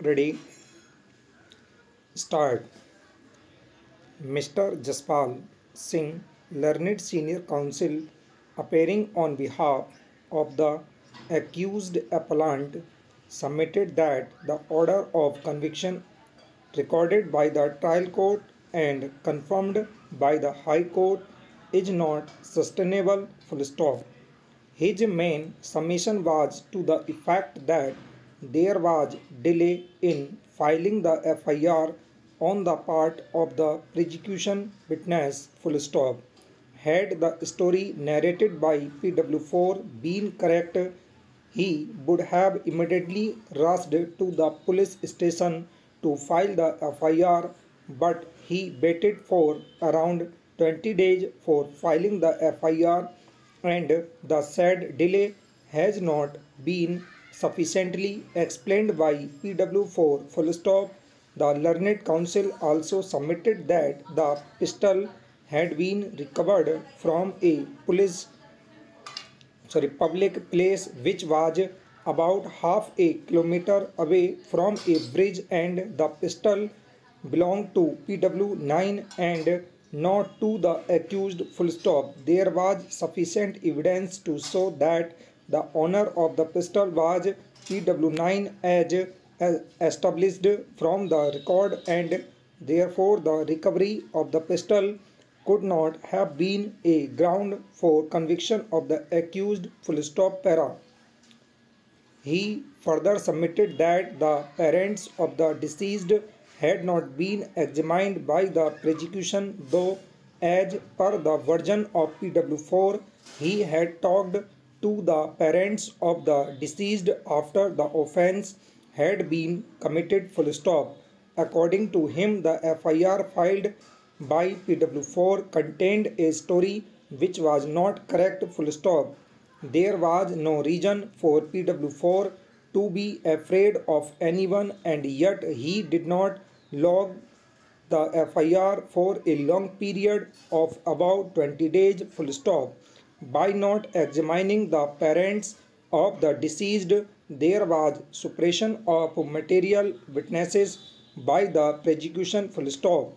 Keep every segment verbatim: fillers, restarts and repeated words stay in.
Ready? Start. Mister Jaspal Singh, learned senior counsel, appearing on behalf of the accused appellant, submitted that the order of conviction recorded by the trial court and confirmed by the High Court is not sustainable. Full stop. His main submission was to the effect that there was delay in filing the F I R on the part of the prosecution witness. Full stop. Had the story narrated by P W four been correct, he would have immediately rushed to the police station to file the F I R, but he waited for around twenty days for filing the F I R, and the said delay has not been sufficiently explained by P W four. Full stop. The learned counsel also submitted that the pistol had been recovered from a police sorry public place which was about half a kilometer away from a bridge, and the pistol belonged to P W nine and not to the accused. Full stop. There was sufficient evidence to show that the owner of the pistol was P W nine as established from the record, and therefore the recovery of the pistol could not have been a ground for conviction of the accused. Full stop. Para. He further submitted that the parents of the deceased had not been examined by the prosecution, though as per the version of P W four, he had talked to the parents of the deceased after the offence had been committed. Full stop. According to him, the F I R filed by P W four contained a story which was not correct. Full stop. There was no reason for P W four to be afraid of anyone, and yet he did not log the F I R for a long period of about twenty days. Full stop. By not examining the parents of the deceased, there was suppression of material witnesses by the prosecution. Full stop.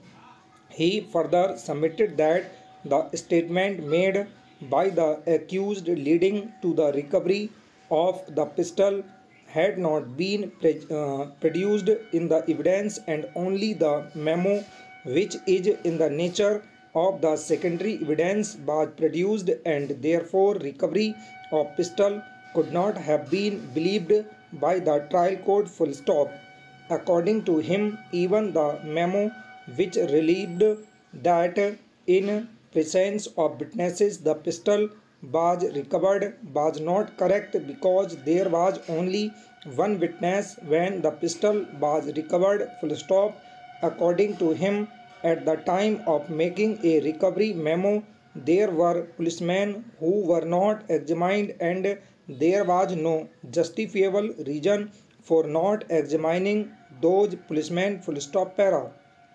He further submitted that the statement made by the accused leading to the recovery of the pistol had not been uh, produced in the evidence, and only the memo, which is in the nature of the secondary evidence, was produced, and therefore recovery of pistol could not have been believed by the trial court. Full stop. According to him, even the memo which relieved that in presence of witnesses the pistol was recovered was not correct, because there was only one witness when the pistol was recovered. Full stop. According to him, at the time of making a recovery memo, there were policemen who were not examined, and there was no justifiable reason for not examining those policemen. Full stop. Para.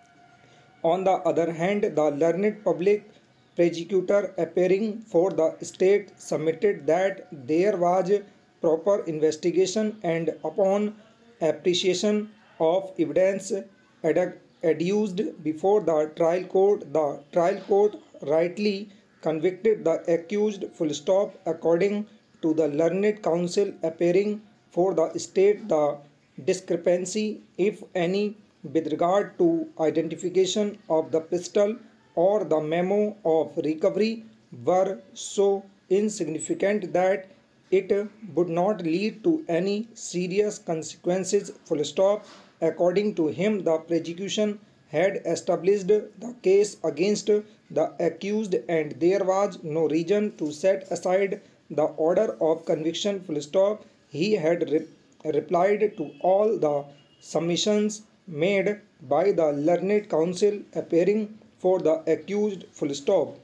On the other hand, the learned public prosecutor appearing for the state submitted that there was proper investigation, and upon appreciation of evidence adduced before the trial court, the trial court rightly convicted the accused. Full stop. According to the learned counsel appearing for the state, the discrepancy, if any, with regard to identification of the pistol or the memo of recovery were so insignificant that it would not lead to any serious consequences. Full stop. According to him, the prosecution had established the case against the accused, and there was no reason to set aside the order of conviction. Full stop. He had re replied to all the submissions made by the learned counsel appearing for the accused. Full stop.